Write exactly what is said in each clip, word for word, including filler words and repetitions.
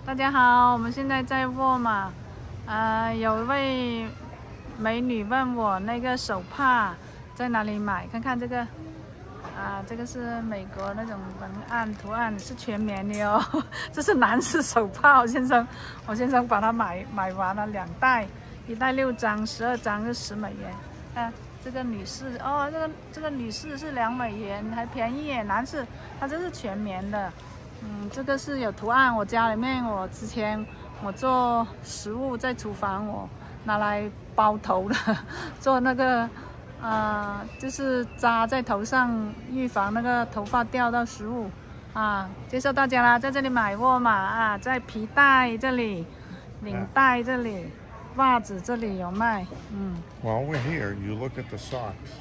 大家好，我们现在在沃尔玛，呃，有一位美女问我那个手帕在哪里买，看看这个，啊、这个是美国那种文案图案，是全棉的哦，这是男士手帕，我先生，我先生把它买买完了两袋，一袋六张，十二张是十美元，看、这个女士哦，这个这个女士是两美元，还便宜耶，男士它这是全棉的。嗯，这个是有图案。我家里面，我之前我做食物在厨房，我拿来包头的，做那个呃，就是扎在头上，预防那个头发掉到食物啊。介绍大家啦，在这里买沃尔玛啊，在皮带这里、领带这里、袜子这里有卖。嗯。 While we're here, you look at the socks.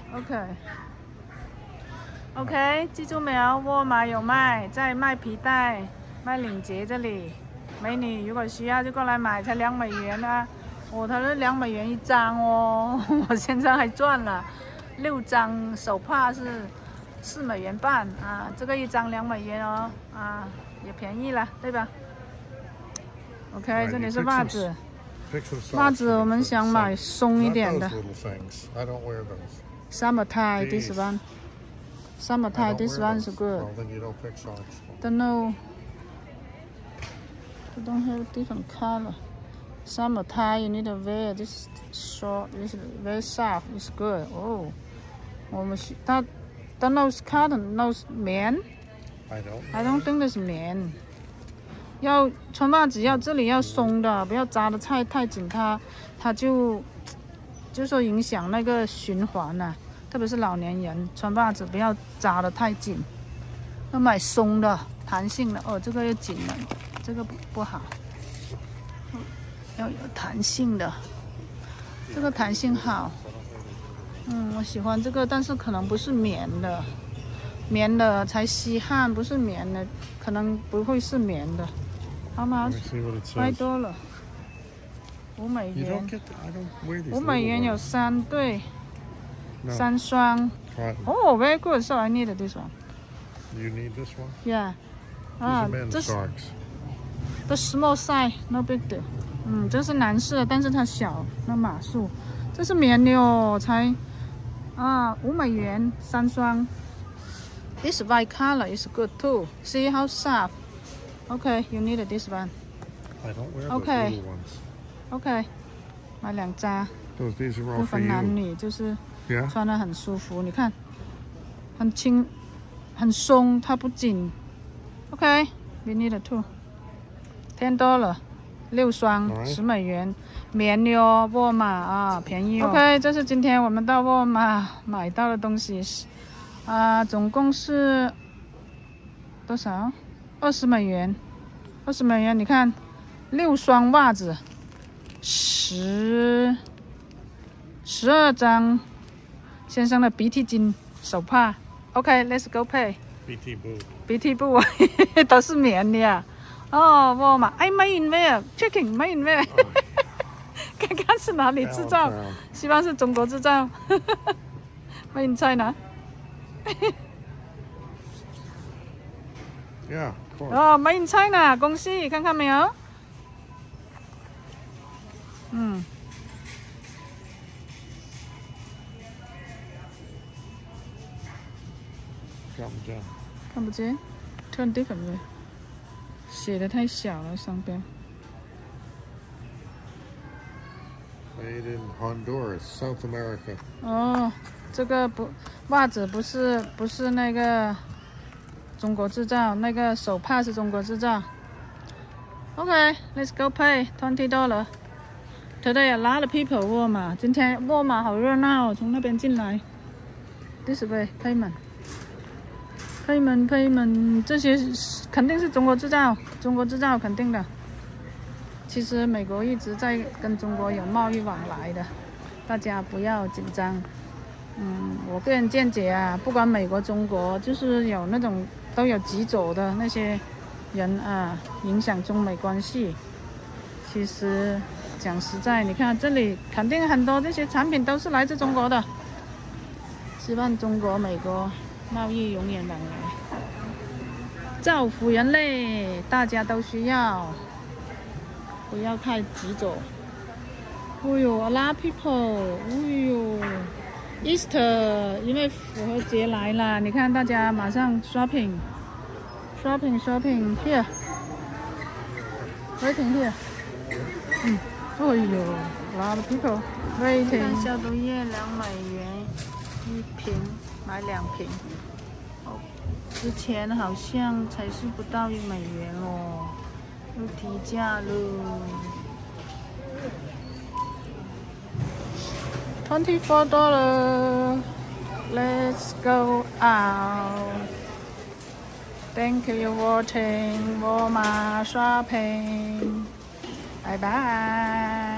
OK。OK， 记住没有？沃尔玛有卖，在卖皮带、卖领结这里。美女如果需要就过来买，才两美元啊！我、哦、它是两美元一张哦，我现在还赚了六张手帕是四美元半啊，这个一张两美元哦啊，也便宜了，对吧 ？OK， 这里是袜子。袜子我们想买松一点的。Summer tie this one. Summer tie, this one is good. Well, then you don't pick socks. Don't know. They don't have different color. Summer tie, you need to wear this short. This is very soft. It's good. Oh, 我们需它它 nose cotton, nose 棉。 I don't. I don't think this 棉。要穿袜子要这里要松的，不要扎的太太紧，它它就就说影响那个循环呐、啊。特别是老年人穿袜子不要扎得太紧，要买松的、弹性的。哦，这个又紧了，这个不不好，要有弹性的。这个弹性好，嗯，我喜欢这个，但是可能不是棉的，棉的才吸汗，不是棉的，可能不会是棉的。好吗？太多了，五美元，五美元有三对。No. 三双。Oh, very good. So I need this one. You need this one? Yeah. These are men's socks. The small size, no big deal. 嗯，这是男士的，但是它小，那码数。这是棉的哦，才啊五美元三双。This white color is good too. See how soft. Okay, you need this one. I don't wear those Okay. little ones. Okay. 买两扎。 Those these are all 不 for 分男 you. 女，就是。 Yeah. 穿得很舒服，你看，很轻，很松，它不紧。OK， we need two， ten dollar， 六双，十美元，棉的哦，沃尔玛啊，便宜哦。OK， 这是今天我们到沃尔玛买到的东西，啊、呃，总共是多少？二十美元，二十美元，你看，六双袜子，十，十二张。先生的鼻涕巾手帕 ，OK，Let's、okay, go pay。B T 布 ，B T 布都是棉的呀。哦，沃尔玛，哎 ，Made in where？Checking Made in where？ 看看是哪里制造，希望是中国制造。Made in China。 Yeah, of course. 哦 ，Made in China， 恭喜，看看没有？嗯。 看不见， 看不见 ，turn different way， 写的太小了上边。 Made in Honduras, South America。 哦，这个不，袜子不是不是那个中国制造，那个手帕是中国制造。OK，let's go pay twenty dollar。Today a lot of people 沃尔玛，今天沃尔玛好热闹，从那边进来。This way payment。Payment Payment 这些肯定是中国制造，中国制造肯定的。其实美国一直在跟中国有贸易往来的，大家不要紧张。嗯，我个人见解啊，不管美国、中国，就是有那种都有极左的那些人啊，影响中美关系。其实讲实在，你看这里肯定很多这些产品都是来自中国的。希望中国、美国。贸易永远往来，造福人类，大家都需要。 不要太急走。哦呦 ，a lot of people， 哦呦 ，Easter， 因为复活节来了，你看大家马上 shopping，shopping shopping here，waiting here， 嗯，哦呦 ，a lot of people waiting。消毒液两美元一瓶，买两瓶。哦，之前好像才是不到一美元哦，又提价了。twenty-four dollars. Let's go out. Thank you for watching Walmart shopping. Bye bye.